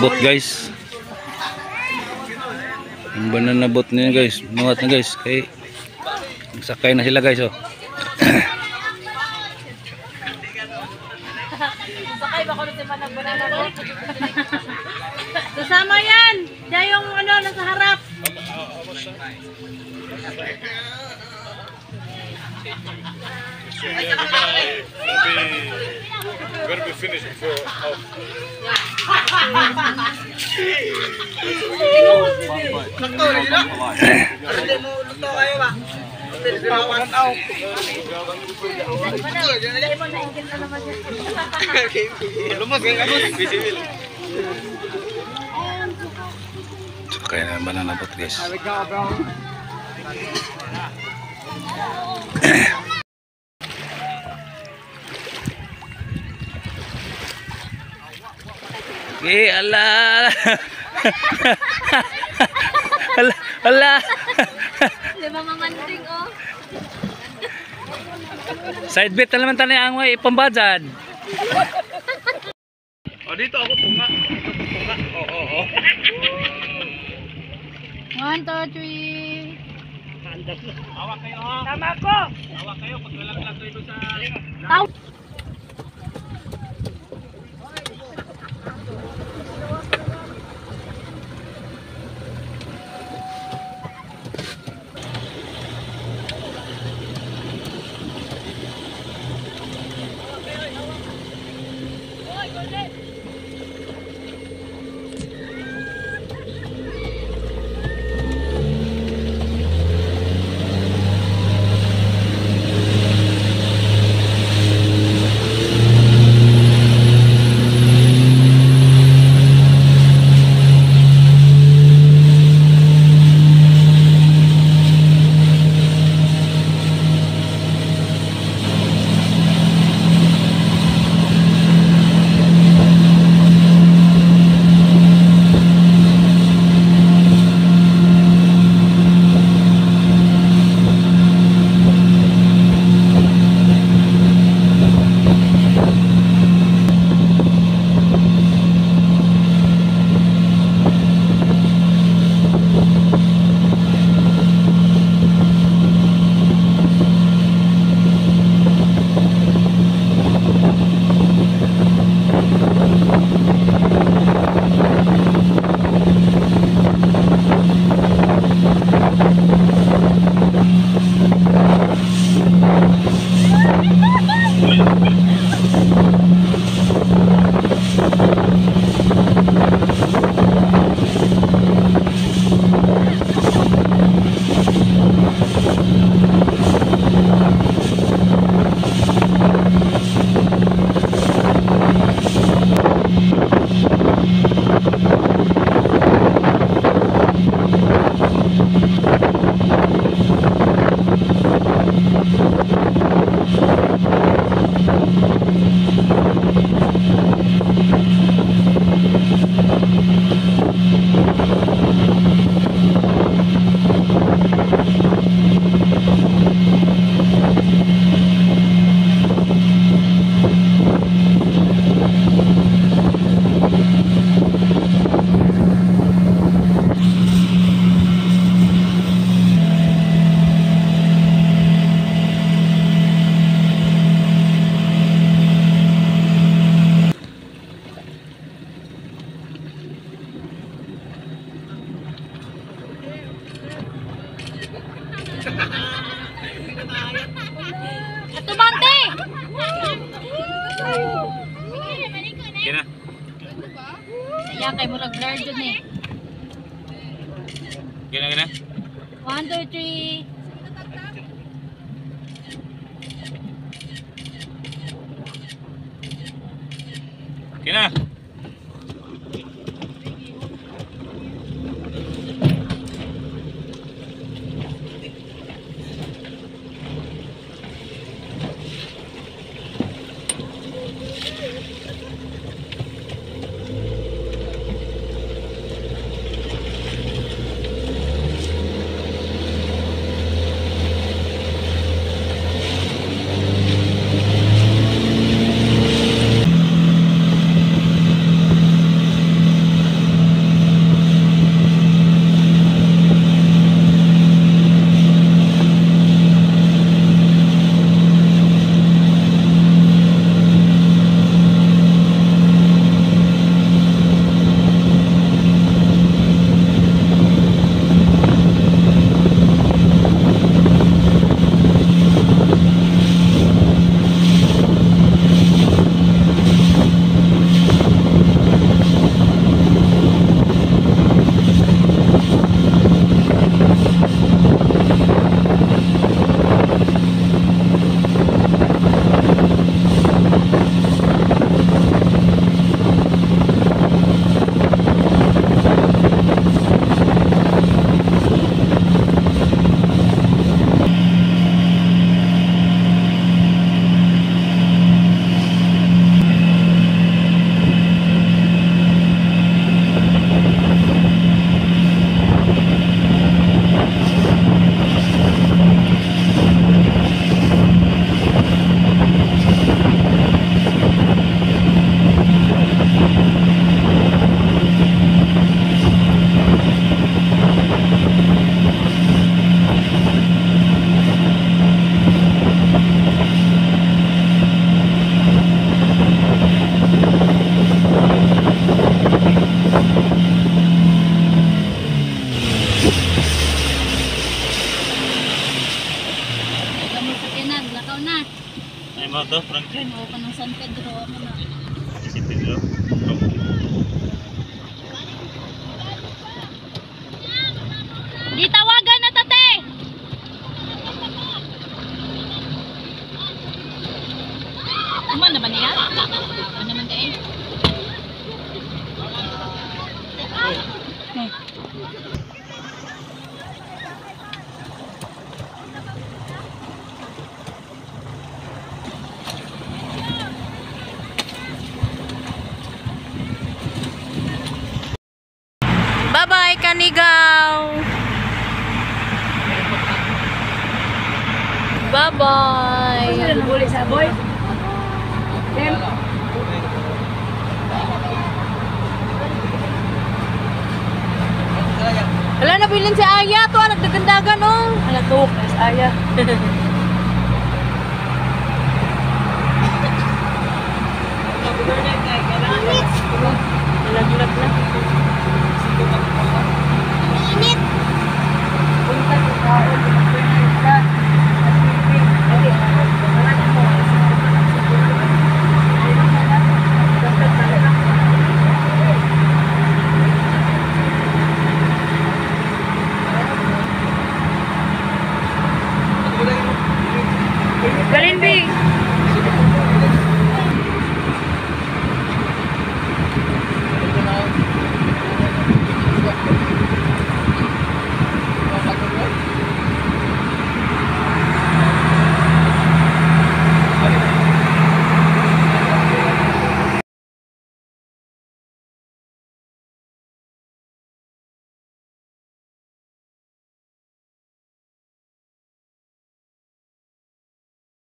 boat guys. Yung banana boat niya guys. Nuhat na guys. Kay sakay na sila guys oh. Sakay ba ko na si Manang banana boat? Kasama yan! Diyan yung ano nasa harap. Gonna be finished before half. Kaya na banana boat guys. Eh, ala. Ala. Lima mamanding oh. Side bet na naman tayo ang way pambadyan. Oh, dito ako punga. Punga. Oh. 1, 2, 3. Hawak kayo ha. Tama ko. Hawak kayo pag nalaglag kayo sa Tao. Tumante! Kina. Kaya kay murag blur dun eh. Kina. 1, 2, 3. Kina. to, Franklin? Oo, ka ng San Pedro. Ano na? Si Pedro. Di tawagan na tate! Kuman na ba niya? Ano naman ka eh? Bye-bye, Kanigaw! Bye-bye! Nabuli sa boy? Wala, nabilin si Aya to, nagdagandagan oh. Ala to, mas aya. Lag-lag na. Init! Punta ko sa ka. Galin, Bing!